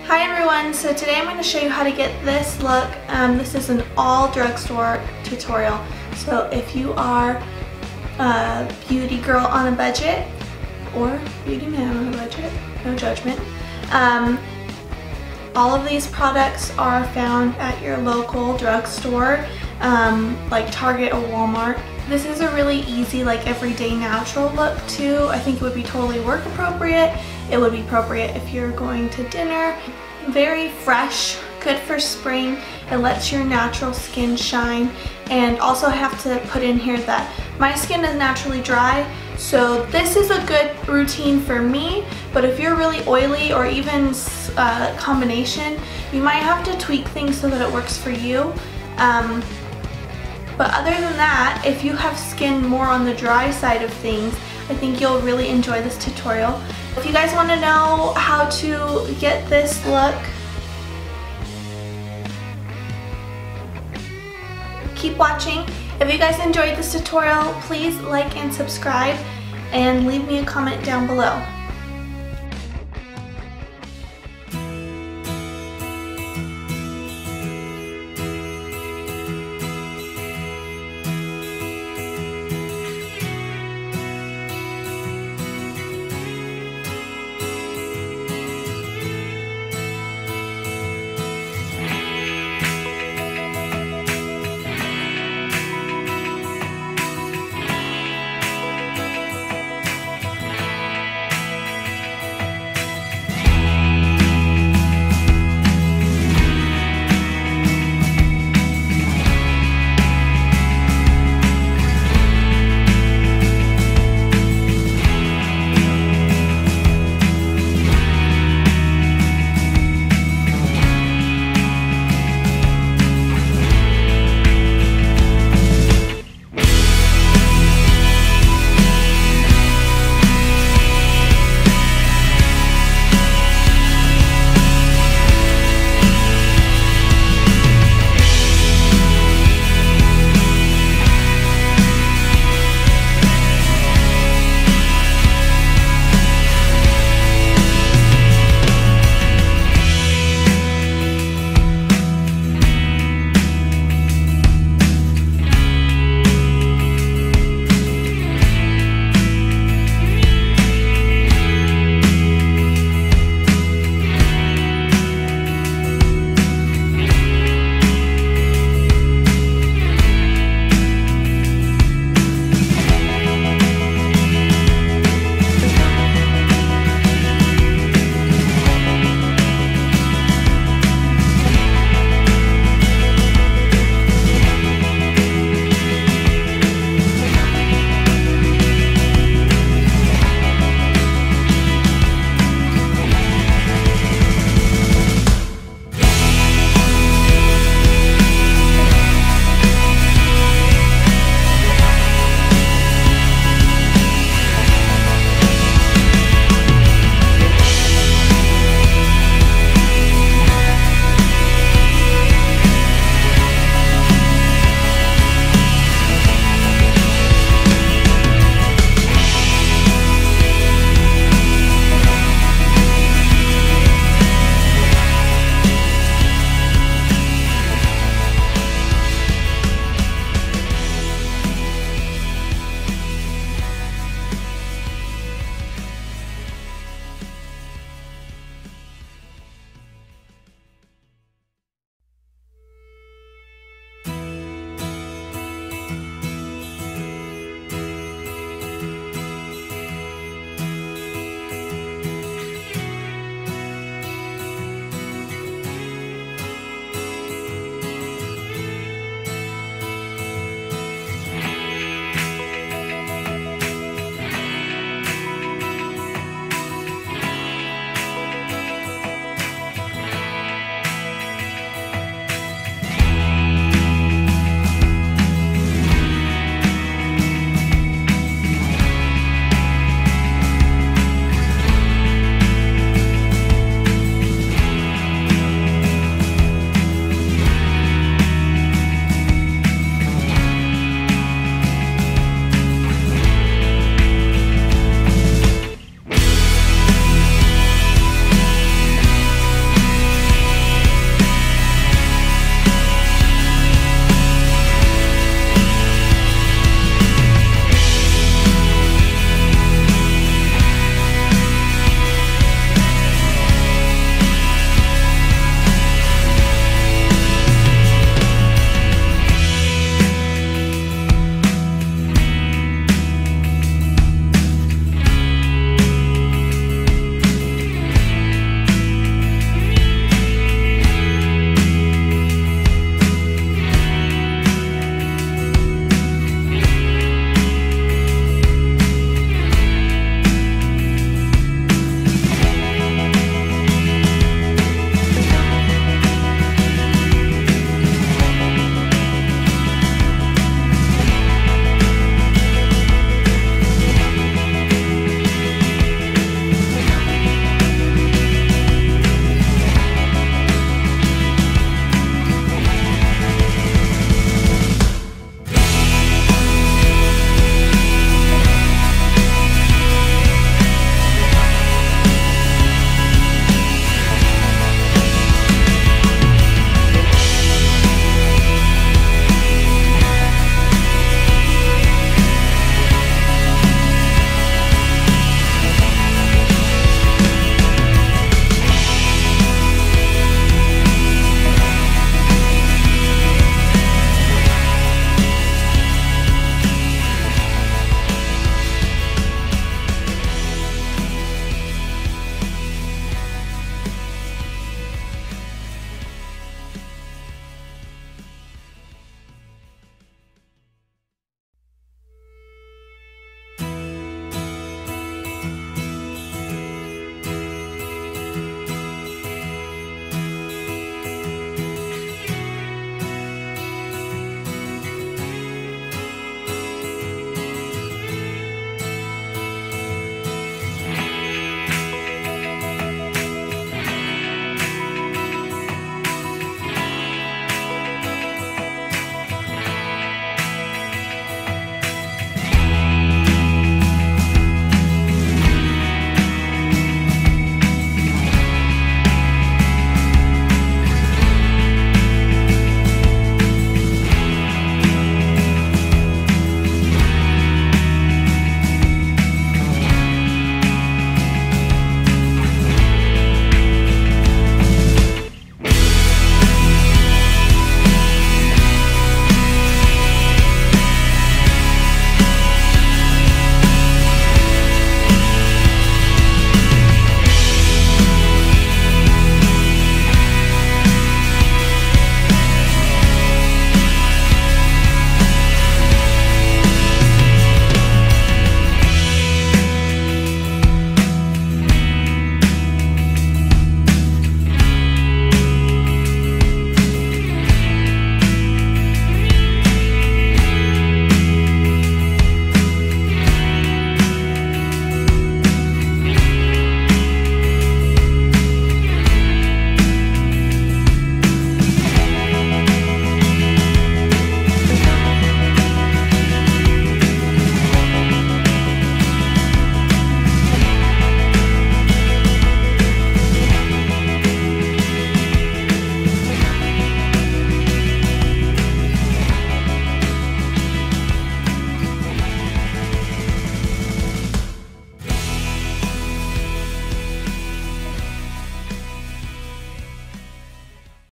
Hi everyone, so today I'm going to show you how to get this look. This is an all drugstore tutorial. So if you are a beauty girl on a budget or beauty man on a budget, no judgment, all of these products are found at your local drugstore, like Target or Walmart. This is a really easy, like everyday natural look too. I think it would be totally work appropriate. It would be appropriate if you're going to dinner. Very fresh, good for spring. It lets your natural skin shine. And also I have to put in here that my skin is naturally dry, so this is a good routine for me, but if you're really oily or even a combination, you might have to tweak things so that it works for you. But other than that, if you have skin more on the dry side of things, I think you'll really enjoy this tutorial. If you guys want to know how to get this look, keep watching. If you guys enjoyed this tutorial, please like and subscribe and leave me a comment down below.